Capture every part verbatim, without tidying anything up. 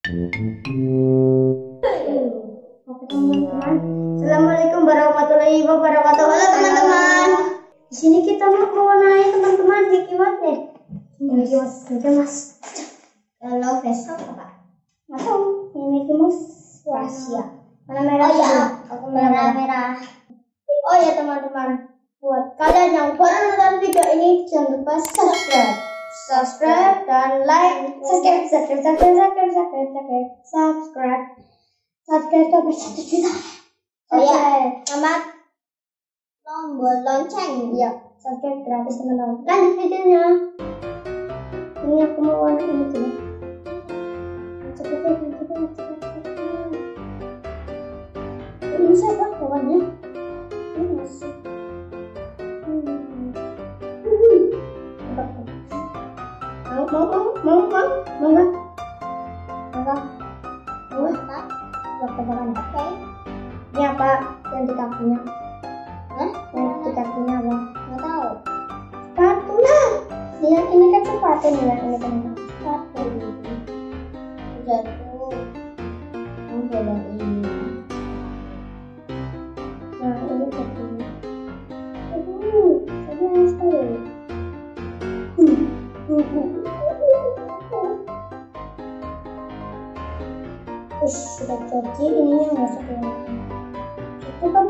Oke teman-teman, Assalamualaikum warahmatullahi wabarakatuh. Halo teman-teman. Di sini kita mau mewarnai teman-teman Mickey Mouse nih. Mickey Mouse, Mickey Mouse. Kalau besok apa? Nggak tahu. Ini Mickey Mouse rahasia. Warna merah. Oh ya, aku merah merah. Oh ya teman-teman, buat kalian yang baru nonton video ini jangan lupa subscribe, subscribe dan like, subscribe, subscribe, subscribe, subscribe, subscribe, subscribe, subscribe, subscribe sampai satu juta. Oh ya, sama tombol lonceng. Ya, subscribe gratis teman-teman. Lanjut videonya. Ini aku mau warna ini dulu. Cepet cepet cepet cepet cepet. Ini siapa kawannya? Ini masih. Mau mau mau mau mau mau nggak? Mau mau nggak? Waktu makan. Oke. Ini apa yang di kakinya? Hah? Yang di kakinya apa? Nggak tahu. Sepatu lah. Yang ini kan sepatu nih yang ini kan sepatu. Jatuh. Yang beda ini. Nah ini kakinya. Uh, ini harus tahu. Ush, sudah jadi ininya nggak sesuai. Itu kan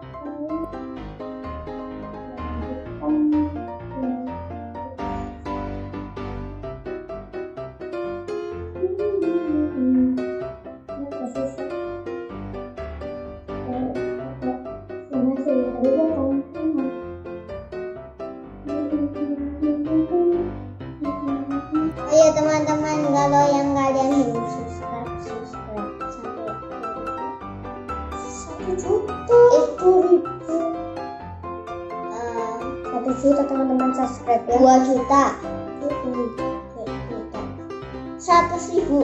ayo teman-teman, kalau yang kalian belum subscribe, subscribe sampai satu juta itu ribu uh, satu juta teman-teman subscribe ya. Dua juta, seratus ribu,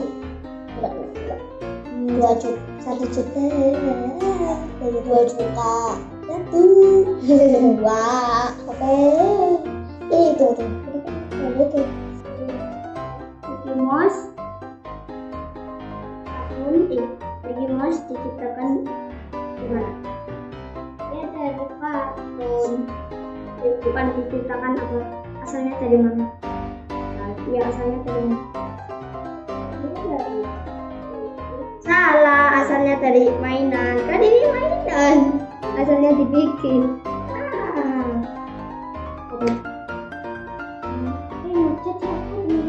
dua juta, satu juta, dua juta, satu, dua, oke, itu tuh, oke. Mickey Mouse kartun eh, Mickey Mouse diciptakan gimana? Dia dari kartun, bukan diciptakan apa? Asalnya dari mana? Nah, ya asalnya dari mana? Salah, asalnya dari mainan. Kan ini mainan, asalnya dibikin. Ah. Oke. Ini cat apa ini?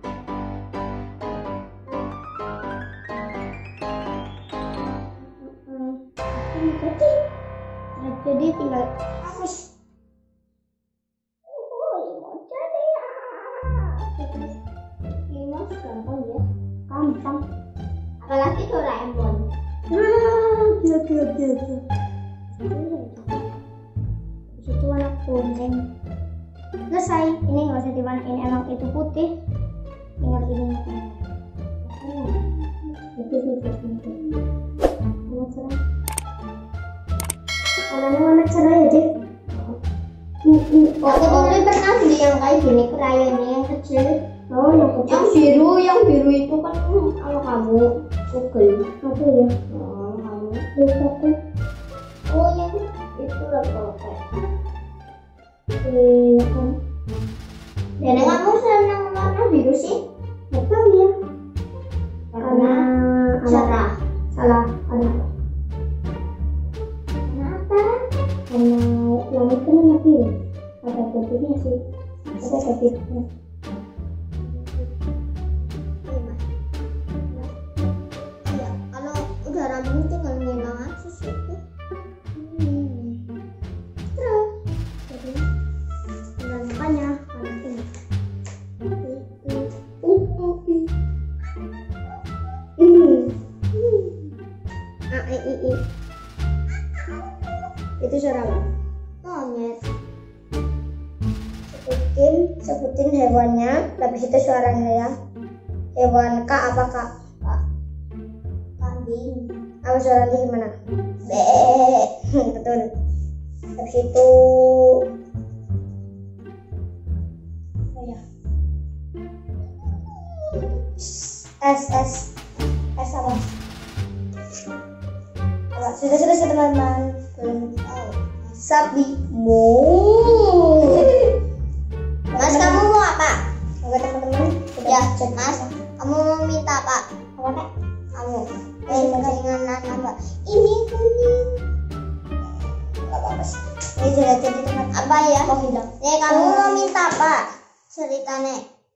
Jadi, nah, jadi tinggal hapus. Oh, mau jadi ya. Ini mas gampang ya, gampang. Apalagi Doraemon. Nah, dia dia dia dia. Itu warna kuning. Selesai. Ini nggak usah diwarnain, emang itu putih. Tinggal ini. Oh, putih putih putih. Warna cerah. Warnanya warna cerah ya deh. Aku dulu pernah beli yang kayak gini, krayonnya yang kecil. Oh yang kecil. Yang biru, yang biru itu kan kalau kamu Google apa ya? Oh kamu lupa. Oh yang itu lah kalau kayak. Iya kan. Dan kamu senang warna biru sih? Betul ya. Karena cerah. Salah. Karena karena langit kan warna biru, ada putihnya sih, ada putihnya. Ya kalau udah rambut tinggal ngilang aja sih. Terus, jadi dan makanya warna ini. Ah, i i i. Itu suara apa? Monyet. Sebutin, sebutin hewannya, habis itu suaranya ya. Hewan K apa Kak? Kak. Kambing. Apa suaranya gimana? Be. Betul. Habis itu oh ya. S S S apa? Apa? Sudah sudah sudah teman-teman. Sapi. Mau. Mas, kamu mau apa? Enggak teman-teman. Ya, Mas. Kamu mau minta apa? Apa kak? Kamu. Eh, keringanan apa? Ini kuning. Enggak apa-apa sih. Ini sudah jadi tempat apa ya? Mau bilang. Eh, kamu mau minta apa? Ceritanya.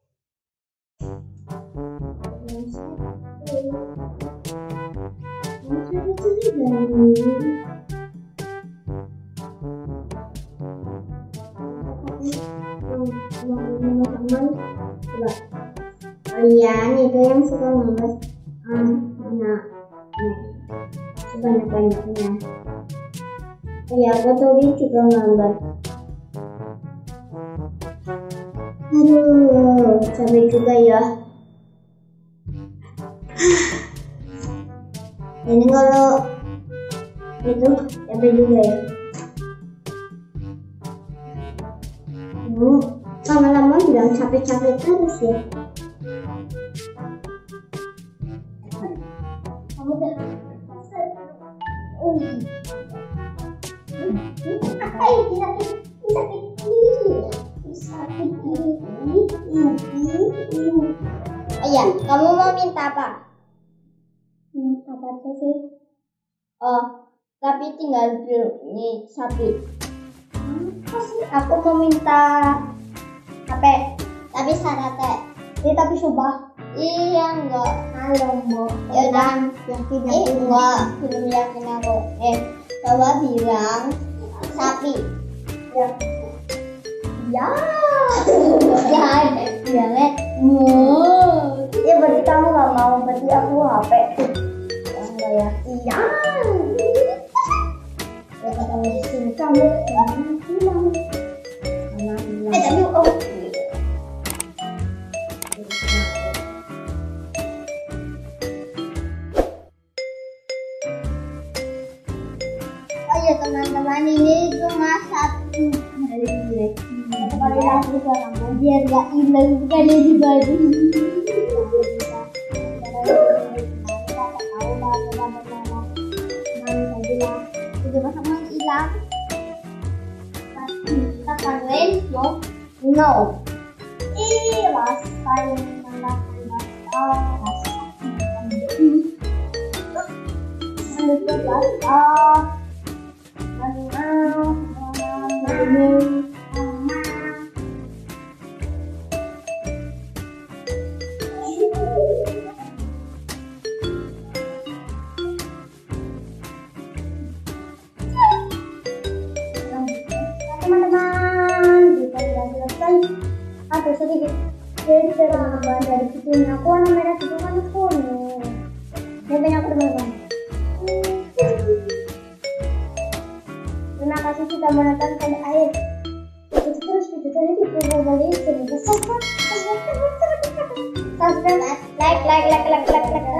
Teman-teman, coba kalian itu yang suka ngeles um, anak sebanyak-banyaknya. Ya, aku tadi juga gambar. Aduh, capek juga ya. Ini kalau itu capek juga ya. Hmm, lama-lama bilang capek-capek terus ya. Kamu udah oh. Apa ini sakit? Sakit ini. Sakit ini. Ayah, kamu mau minta apa? Hmm, apa aja sih? Oh, tapi tinggal dulu nih sapi. Apa sih? Aku mau minta H P, tapi syaratnya. Ini tapi subah. Iya enggak. Halo Mbok. Ya udah, yakin yakin. Eh, enggak, belum yakin aku. Eh, coba bilang sapi. Ya. Ya. Jangan bilangnya mau. Ya berarti kamu nggak mau, berarti aku H P. Enggak ya? Iya. Ya kata sini kamu bilang. Eh tapi oh. Oh ya teman-teman, ini cuma satu hari ini. Kembali lagi ke kamu biar gak hilang sekali di baju. Kita kangen no no. Ih, rasa yang mana oh rasa ini. Ada rasa. Teman-teman, kita sudah selesai. Aduh sedikit jadi teman-teman dari situ aku warna merah itu kan kuning. Ya banyak teman-teman. Terima kasih sudah menonton sampai akhir. Terus terus video ini dipublikasi sebelum subscribe, subscribe, like, like, like, like, like, like.